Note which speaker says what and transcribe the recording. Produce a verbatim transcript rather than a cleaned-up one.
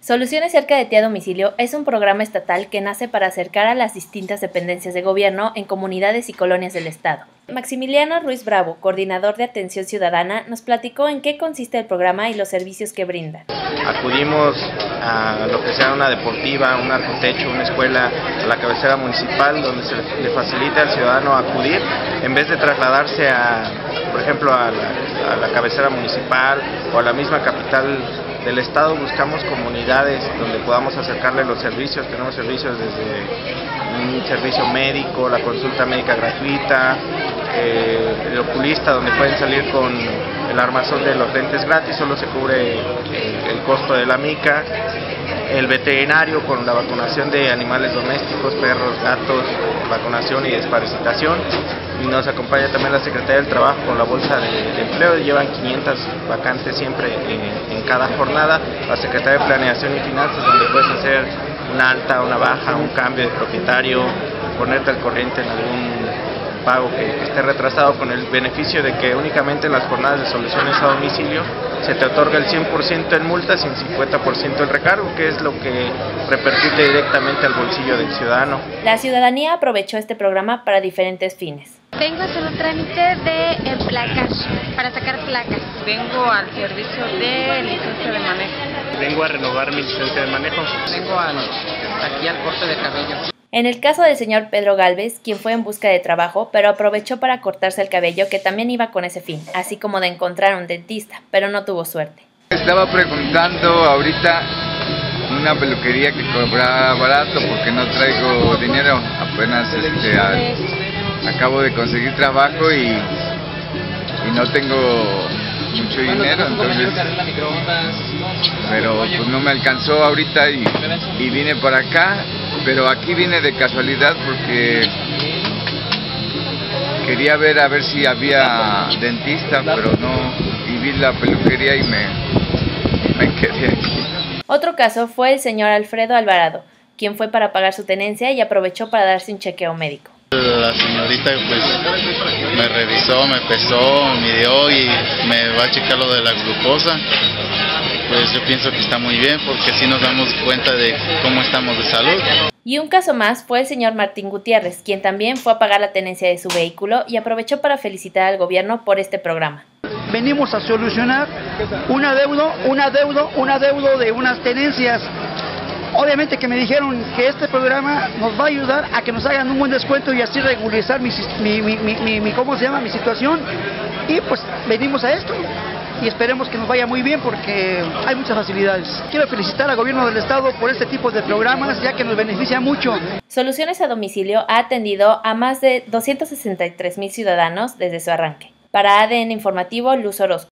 Speaker 1: Soluciones cerca de ti a domicilio es un programa estatal que nace para acercar a las distintas dependencias de gobierno en comunidades y colonias del estado. Maximiliano Ruiz Bravo, coordinador de Atención Ciudadana, nos platicó en qué consiste el programa y los servicios que brinda.
Speaker 2: Acudimos a lo que sea una deportiva, un arcotecho, una escuela, a la cabecera municipal, donde se le facilita al ciudadano acudir, en vez de trasladarse a, por ejemplo, a la, a la cabecera municipal o a la misma capital del estado. Buscamos comunidades donde podamos acercarle los servicios. Tenemos servicios desde un servicio médico, la consulta médica gratuita, eh, el oculista, donde pueden salir con el armazón de los lentes gratis, solo se cubre el, el costo de la mica, el veterinario con la vacunación de animales domésticos, perros, gatos, vacunación y desparasitación. Y nos acompaña también la Secretaría del Trabajo con la bolsa de, de empleo. Llevan quinientas vacantes siempre en, en cada jornada. La Secretaría de Planeación y Finanzas, donde puedes hacer una alta, una baja, un cambio de propietario, ponerte al corriente en algún pago que, que esté retrasado, con el beneficio de que únicamente en las jornadas de soluciones a domicilio se te otorga el cien por ciento en multas y el cincuenta por ciento en recargo, que es lo que repercute directamente al bolsillo del ciudadano.
Speaker 1: La ciudadanía aprovechó este programa para diferentes fines.
Speaker 3: Vengo a hacer un trámite de emplacar, para sacar placas.
Speaker 4: Vengo al servicio de licencia de manejo.
Speaker 2: Vengo a renovar mi licencia de manejo.
Speaker 4: Vengo al, aquí al corte de cabello.
Speaker 1: En el caso del señor Pedro Galvez, quien fue en busca de trabajo, pero aprovechó para cortarse el cabello, que también iba con ese fin, así como de encontrar un dentista, pero no tuvo suerte.
Speaker 5: Estaba preguntando ahorita una peluquería que cobraba barato porque no traigo dinero, apenas este, a, acabo de conseguir trabajo y, y no tengo mucho dinero, entonces, pero pues no me alcanzó ahorita y, y vine para acá. Pero aquí vine de casualidad porque quería ver a ver si había dentista, pero no, y vi la peluquería y me, me quedé aquí.
Speaker 1: Otro caso fue el señor Alfredo Alvarado, quien fue para pagar su tenencia y aprovechó para darse un chequeo médico.
Speaker 6: La señorita pues me revisó, me pesó, me midió y me va a checar lo de la glucosa. Pues yo pienso que está muy bien porque así nos damos cuenta de cómo estamos de salud.
Speaker 1: Y un caso más fue el señor Martín Gutiérrez, quien también fue a pagar la tenencia de su vehículo y aprovechó para felicitar al gobierno por este programa.
Speaker 7: Venimos a solucionar un adeudo, un adeudo, un adeudo de unas tenencias. Obviamente que me dijeron que este programa nos va a ayudar a que nos hagan un buen descuento y así regularizar mi, mi, mi, mi, mi, ¿cómo se llama? mi situación. Y pues venimos a esto y esperemos que nos vaya muy bien porque hay muchas facilidades. Quiero felicitar al gobierno del estado por este tipo de programas, ya que nos beneficia mucho.
Speaker 1: Soluciones a Domicilio ha atendido a más de doscientos sesenta y tres mil ciudadanos desde su arranque. Para A D N Informativo, Luz Orozco.